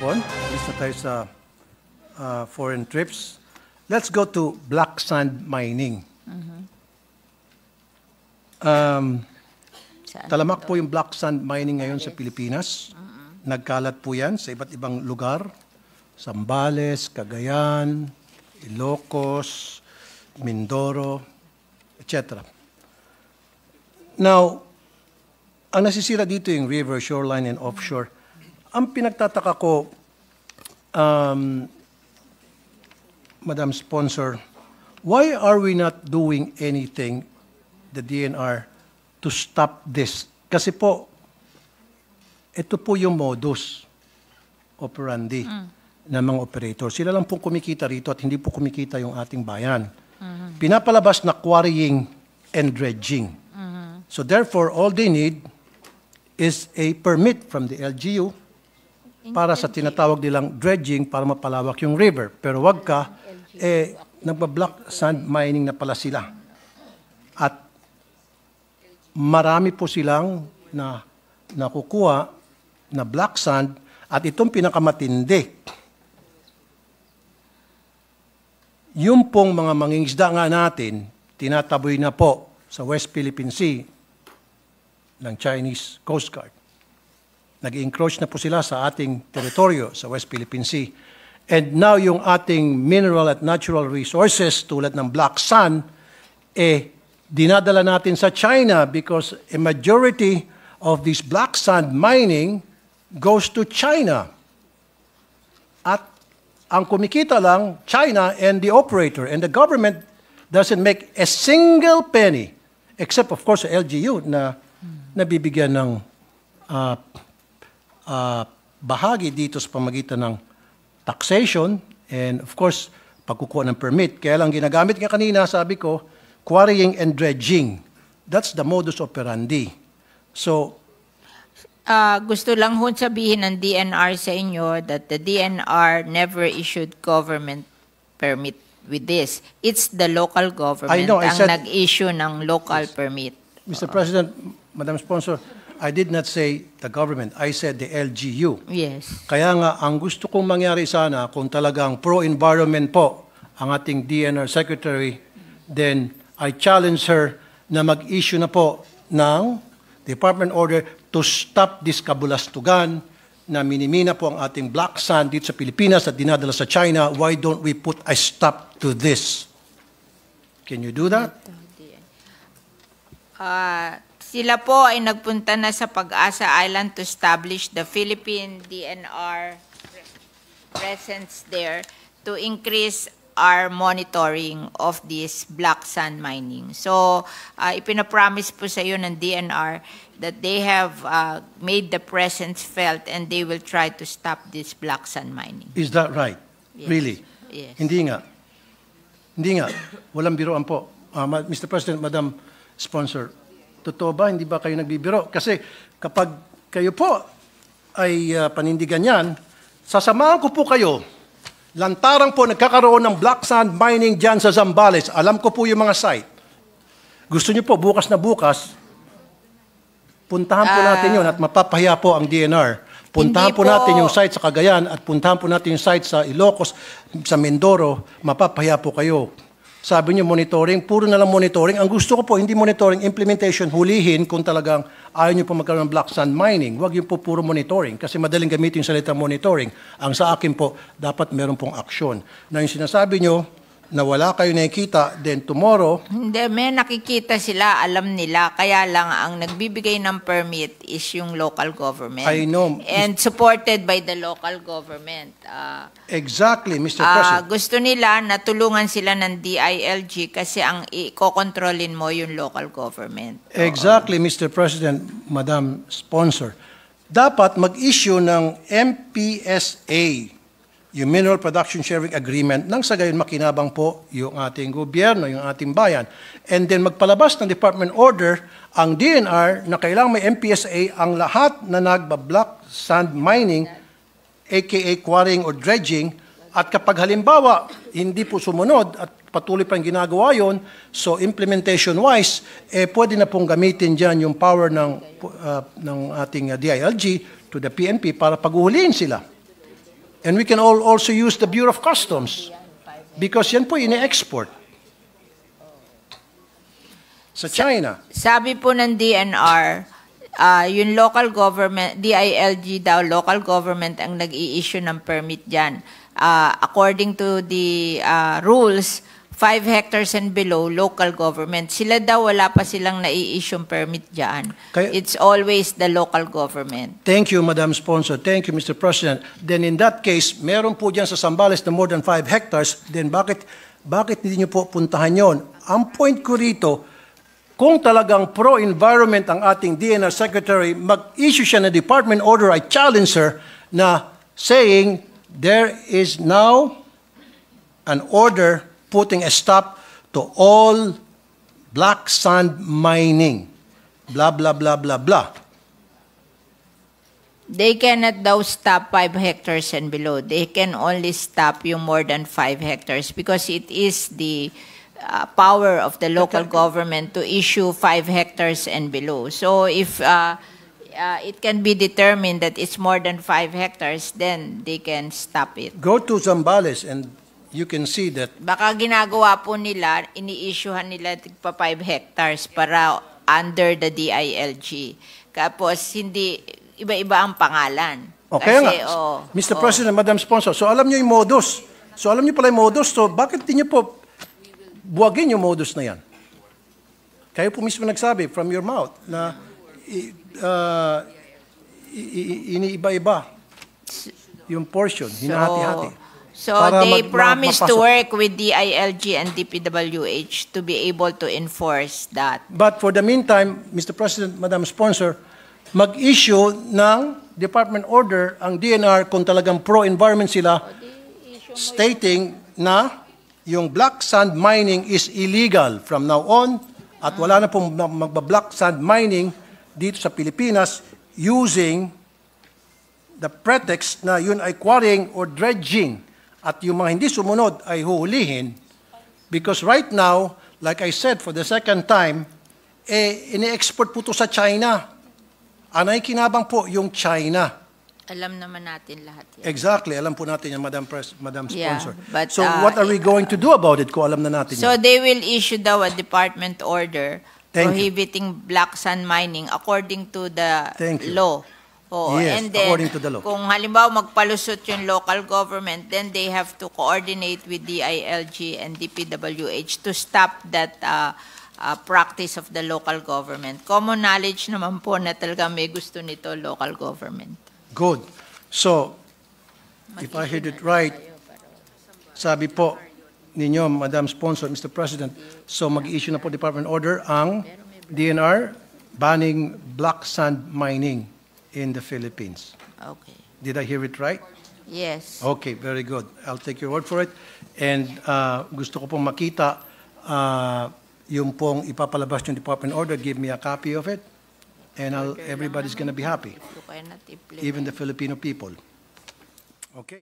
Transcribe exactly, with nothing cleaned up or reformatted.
hapon. Alis na tayo sa uh, foreign trips. Let's go to black sand mining. Mm-hmm. um, talamak po yung black sand mining ngayon sa Pilipinas. Mm-hmm. Nagkalat po yan sa iba't ibang lugar. Zambales, Cagayan, Ilocos, Mindoro, et cetera. Now, ang nasisira dito yung river, shoreline, and offshore. Ang pinagtataka ko, um, Madam Sponsor, why are we not doing anything, the D N R, to stop this? Kasi po, ito po yung modus operandi mm. ng mga operator. Sila lang pong kumikita rito at hindi po kumikita yung ating bayan. Mm-hmm. Pinapalabas na quarrying and dredging. Mm-hmm. So therefore, all they need is a permit from the L G U para sa tinatawag nilang dredging para mapalawak yung river. Pero wag ka, eh, nagba-black sand mining na pala sila. At marami po silang na nakukuha na black sand at itong pinakamatindi. Yung pong mga mangingisda nga natin, tinataboy na po sa West Philippine Sea ng Chinese Coast Guard. Nag-encroach na po sila sa ating teritoryo sa West Philippine Sea. And now yung ating mineral at natural resources tulad ng black sand, eh, dinadala natin sa China because a majority of this black sand mining goes to China. At ang kumikita lang, China and the operator. And the government doesn't make a single penny, except of course L G U na nabibigyan ng uh, uh, bahagi dito sa pamagitan ng taxation and of course pagkukuha ng permit. Kaya lang ginagamit nga kanina, sabi ko, quarrying and dredging. That's the modus operandi. So, uh, gusto lang ho sabihin ng D N R sa inyo that the D N R never issued government permit with this. It's the local government I know, I ang said, nag-issue ng local yes. permit. Mister Uh, President, Madam Sponsor, I did not say the government. I said the L G U. Yes. Kaya nga, ang gusto kong mangyari sana, kung talagang pro-environment po ang ating D N R Secretary, then I challenge her na mag-issue na po ng Department Order to stop this kabulastugan na minimina po ang ating black sand dito sa Pilipinas at dinadala sa China. Why don't we put a stop to this? Can you do that? Uh, sila po ay nagpunta na sa Pag-asa Island to establish the Philippine D N R presence there to increase our monitoring of this black sand mining. So, uh, ipinapromise po sa iyo ng D N R that they have uh, made the presence felt and they will try to stop this black sand mining. Is that right? Yes. Really? Yes. Hindi nga. Hindi nga. Walang biroan po. Uh, Mister President, Madam Sponsor, totoo ba? Hindi ba kayo nagbibiro? Kasi kapag kayo po ay uh, panindigan yan, sasamahan ko po kayo. Lantarang po nagkakaroon ng black sand mining dyan sa Zambales. Alam ko po yung mga site. Gusto niyo po bukas na bukas, puntahan po uh, natin yun at mapapahiya po ang D N R. Puntahan po, po natin yung site sa Cagayan at puntahan po natin yung site sa Ilocos, sa Mindoro, mapapahiya po kayo. Sabi niyo monitoring, puro na lang monitoring. Ang gusto ko po, hindi monitoring, implementation, hulihin kung talagang ayaw niyo po magkaroon ng black sand mining. Huwag yung po puro monitoring kasi madaling gamitin yung salita monitoring. Ang sa akin po, dapat meron pong aksyon. Na yung sinasabi niyo na wala kayo nakikita, then tomorrow... Hindi, may nakikita sila, alam nila. Kaya lang ang nagbibigay ng permit is yung local government. I know. And supported by the local government. Uh, exactly, Mister Uh, President. gusto nila na tulungan sila ng D I L G kasi ang i-kontrolin mo yung local government. Exactly, Mister President, Madam Sponsor. Dapat mag-issue ng M P S A, yung Mineral Production Sharing Agreement, nang sa gayon makinabang po yung ating gobyerno, yung ating bayan. And then magpalabas ng Department Order ang D N R na kailangan may M P S A ang lahat na nagba-black sand mining, aka quarrying or dredging, at kapag halimbawa hindi po sumunod at patuloy pa yung ginagawa yon, so implementation-wise, eh, pwede na pong gamitin dyan yung power ng, uh, ng ating uh, D I L G to the P N P para paghuhulihin sila. And we can all also use the Bureau of Customs because yan po ine-export sa China. Sabi po ng D N R, ah, yung local government, D I L G daw, local government ang nag-i-issue ng permit dyan. Ah, according to the ah, rules, five hectares and below, local government. Sila daw, wala pa silang nai-issue permit dyan. Kaya- It's always the local government. Thank you, Madam Sponsor. Thank you, Mister President. Then in that case, meron po dyan sa Zambales na more than five hectares, then bakit, bakit hindi nyo po puntahan yon? Ang point ko rito, kung talagang pro-environment ang ating D N R Secretary, mag-issue siya na department order, I challenge her, na saying there is now an order putting a stop to all black sand mining. Blah, blah, blah, blah, blah. They cannot daw stop five hectares and below. They can only stop yung more than five hectares because it is the uh, power of the local government to issue five hectares and below. So if uh, uh, it can be determined that it's more than five hectares, then they can stop it. Go to Zambales and you can see that Baka ginagawa po nila, ini-issuehan nila tigpa five hectares para under the D I L G. Tapos hindi, iba-iba ang pangalan. okay Kasi, nga. oh, Mister oh. President, Madam Sponsor, so alam niyo yung modus. So alam niyo pala yung modus, so bakit di niyo po buwagin yung modus na yan? Kayo po mismo nagsabi from your mouth na i- uh, i- i- iniiba-iba yung portion, hinahati-hati. So Para they mag- promise to mapasok. work with D I L G and D P W H to be able to enforce that. But for the meantime, Mister President, Madam Sponsor, mag-issue ng department order ang D N R kung talagang pro-environment sila, stating na yung black sand mining is illegal from now on at wala na pong magba-black sand mining dito sa Pilipinas using the pretext na yun ay quarrying or dredging at yung mga hindi sumunod ay huhulihin because right now, like I said for the second time, eh, ini-export po to sa China. Anay kinabang po yung China. Alam naman natin lahat yan. Exactly, alam po natin yan, Madam Pres Madam Yeah, Sponsor. but, so uh, what are we going to do about it kung alam na natin So yan? they will issue daw a department order Thank you. prohibiting black sand mining according to the Thank you. law. Oh, Yes, and then, according to the law. kung halimbawa magpalusot yung local government, then they have to coordinate with D I L G and D P W H to stop that uh, uh, practice of the local government. Common knowledge naman po na talaga may gusto nito local government. Good. So, if I heard it right, sabi po ninyo, Madam Sponsor, Mister President, so mag-issue na po Department Order ang D N R banning black sand mining in the Philippines. Okay. Did I hear it right? Yes. Okay, very good. I'll take your word for it. And uh, gusto ko pong makita uh, yung pong ipapalabas yung Department Order. Give me a copy of it. And I'll, everybody's gonna be happy. You cannot implement. Even the Filipino people. Okay.